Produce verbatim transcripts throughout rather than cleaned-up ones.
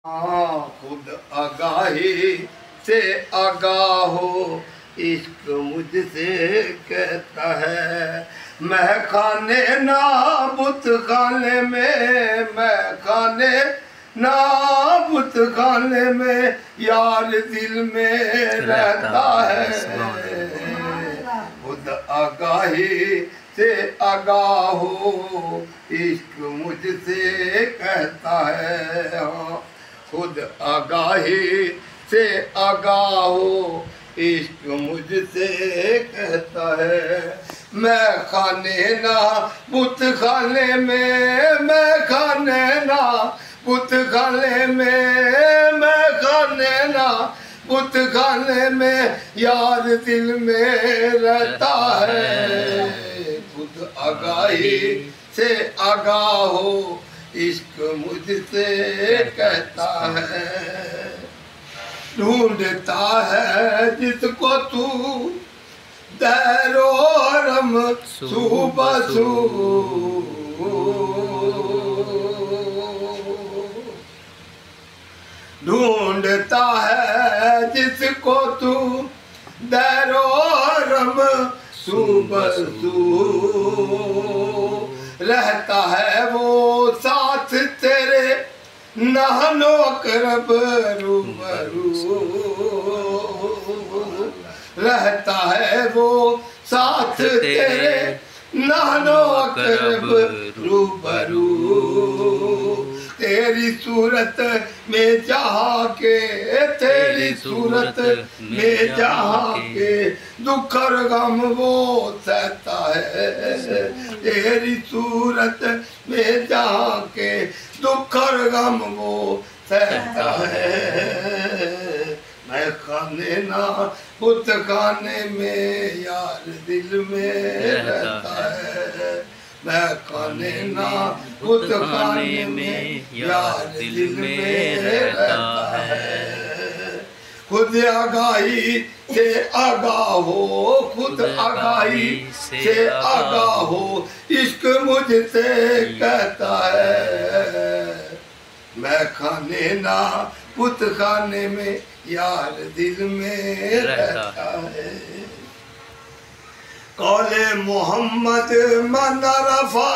हाँ खुद आगाही से आगाह हो, इश्क मुझसे कहता है। मैं खाने ना बुत खाने में, मैं खाने ना बुत खाने में, यार दिल में रहता है। खुद आगाही से आगाह हो, इश्क मुझसे कहता है। हाँ खुद आगाही से आगाह हो, इश्क मुझसे कहता है। मैं खाने ना बुत खाने में, मैं खाने ना बुत खाने में, मैं खाने ना बुत खाने में, यार दिल में रहता है। खुद आगाही से आगाह हो, इश्क मुझसे कहता है। ढूंढता है जिसको तू दैरो रम सुबह सू, ढूंढता है जिसको तू दैरो रम सुबह सू, रहता है वो साथ तेरे नहनो अकरब रूबरू, रहता है वो साथ तेरे नहनो अकरब रूबरू। तेरी सूरत में जहाँ के, तेरी सूरत में जहाँ के, दुख और गम वो सहता है। तेरी सूरत में जहाँ के, दुख और गम वो सहता है। मैं खाने ना बुत खाने में, यार दिल में रहता है। मैं खाने ना बुत खाने में, यार दिल में रहता है। खुद आगाही से आगाह हो, खुद आगाही से आगाह हो, इश्क मुझसे कहता है। मैं खाने ना बुत खाने में, यार दिल में रहता है। कौले मोहम्मद मन रफा,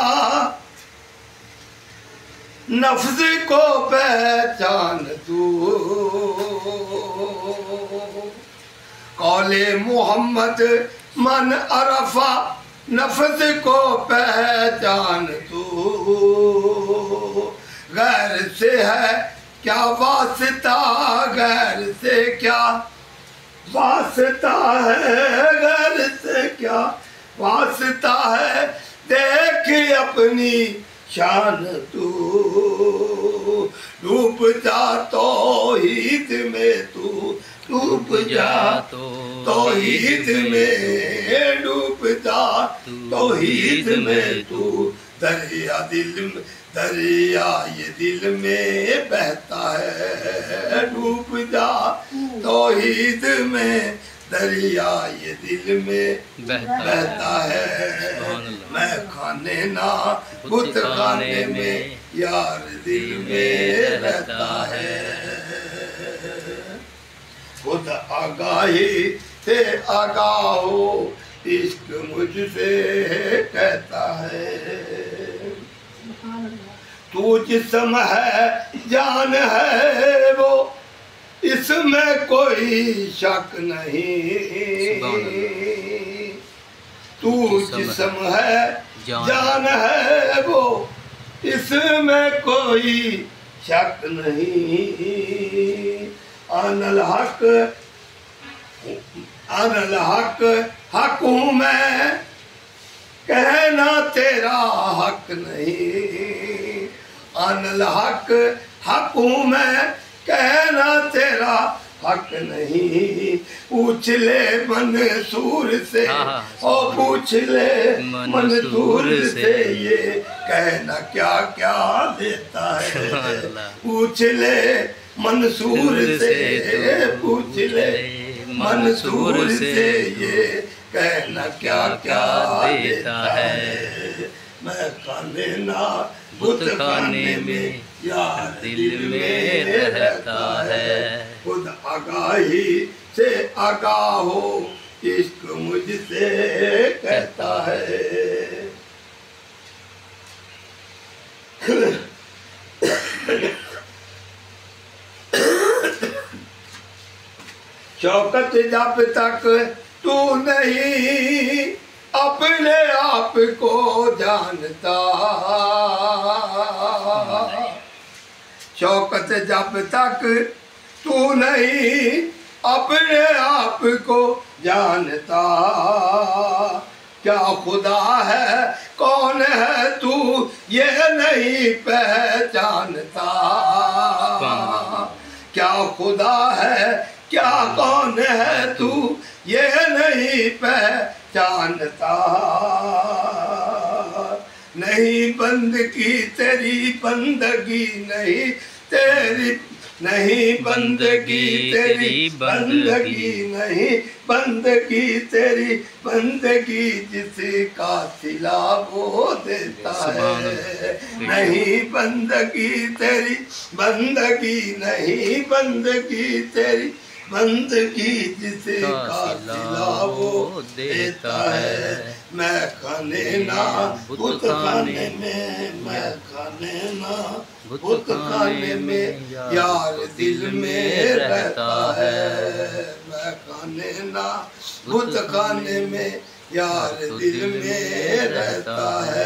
नफ्स को पहचान तू। कौले मोहम्मद मन अरफा, नफ्स को पहचान तू। गैर से है क्या वास्ता, गैर से क्या वास्ता है, गैर से क्या वास्ता है, देख अपनी शान तू। डूब जा तौहीद में तू, डूब जा तौहीद में, डूब जा तौहीद में तू। दरिया दिल में, दरिया ये दिल में बहता है। डूब जा तौहीद में, दरिया ये दिल में बहता है। मैं खाने ना बुत खाने में, यार दिल में रहता है। खुद आगाही से आगाह हो, इश्क मुझसे कहता है। तू जिस्म है जान है वो, इसमें कोई शक नहीं। तू जिस्म है जान है वो, इसमें कोई शक नहीं। अनल हक अनल हक हक हूँ मैं, कहना तेरा हक नहीं। अनल हक हक हूँ मैं, कहना तेरा हक नहीं। पूछ ले मंसूर से, और पूछ ले मंसूर से, ये कहना क्या क्या देता है। पूछ ले मंसूर से, पूछ ले मंसूर से, ये कहना क्या क्या देता है। मैं खाने ना बुत खाने में, यार दिल में आगाही से आगाह हो इश्क मुझसे कहता है। शौकत जब तक तू नहीं अपने आप को जानता, शौकत जब तक तू नहीं अपने आप को जानता, क्या खुदा है कौन है तू ये नहीं पहचानता, क्या खुदा है क्या कौन है तू ये नहीं पहचानता, नहीं बंदगी तेरी बंदगी नहीं तेरी नहीं बंदगी तेरी बंदगी नहीं बंदगी तेरी बंदगी जिसका सिला वो देता है, नहीं बंदगी तेरी बंदगी नहीं बंदगी तेरी बंदगी जिसका सिला वो देता है। मैं खाने ना बुत खाने में, मैं खाने ना बुत खाने में यार दिल में रहता है, मैं खाने ना बुत खाने में यार दिल में रहता है।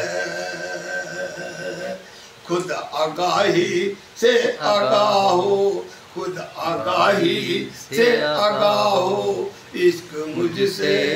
खुद आगाही से आगाह हो, खुद आगाही से आगाह हो इश्क मुझसे